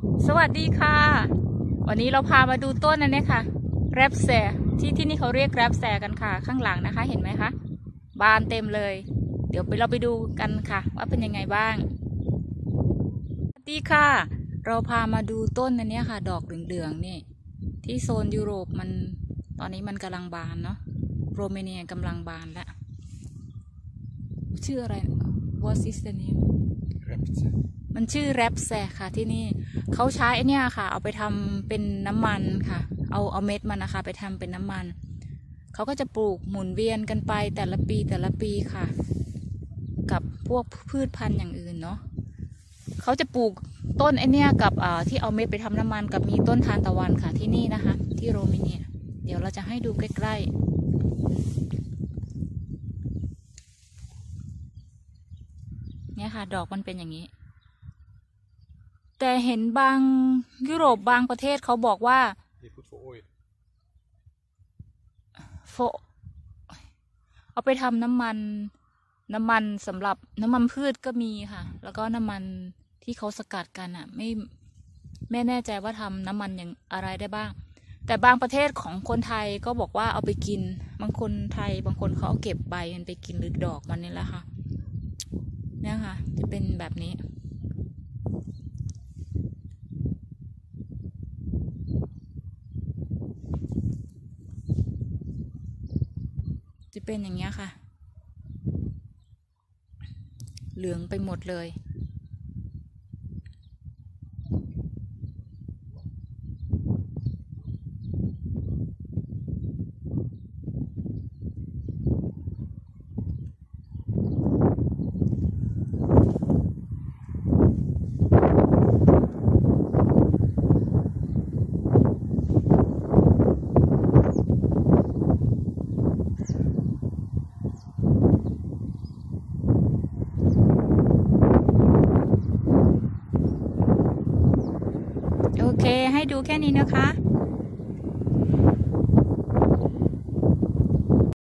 สวัสดีค่ะวันนี้เราพามาดูต้นอันนี้ค่ะแรปแซที่นี่เขาเรียกแรปแซกันค่ะข้างหลังนะคะเห็นไหมคะบานเต็มเลยเดี๋ยวเราไปดูกันค่ะว่าเป็นยังไงบ้างสวัสดีค่ะเราพามาดูต้นอันนี้ค่ะดอกเหลืองๆนี่ที่โซนยุโรปมันตอนนี้มันกำลังบานเนาะโรมาเนียกำลังบานแล้วชื่ออะไร What is the name มันชื่อแรปแซค่ะที่นี่เขาใช้เนี่ยค่ะเอาไปทำเป็นน้ำมันค่ะเอาเม็ดมันนะคะไปทำเป็นน้ำมันเขาก็จะปลูกหมุนเวียนกันไปแต่ละปีค่ะกับพวกพืชพันธุ์อย่างอื่นเนาะเขาจะปลูกต้นไอเนี่ยกับที่เอาเม็ดไปทำน้ำมันกับมีต้นทานตะวันค่ะที่นี่นะคะที่โรมาเนียเดี๋ยวเราจะให้ดูใกล้ๆเนี่ยค่ะดอกมันเป็นอย่างนี้แต่เห็นบางยุโรปบางประเทศเขาบอกว่าโฟเอาไปทำน้ำมันสำหรับน้ำมันพืชก็มีค่ะแล้วก็น้ำมันที่เขาสกัดกันอ่ะไม่แน่ใจว่าทำน้ำมันอย่างอะไรได้บ้างแต่บางประเทศของคนไทยก็บอกว่าเอาไปกินบางคนไทยบางคนเขาเอาเก็บใบมันไปกินหรือดอกมันนี่แหละค่ะเนี่ยค่ะจะเป็นแบบนี้จะเป็นอย่างเงี้ยค่ะเหลืองไปหมดเลยโอเคให้ดูแค่นี้นะคะ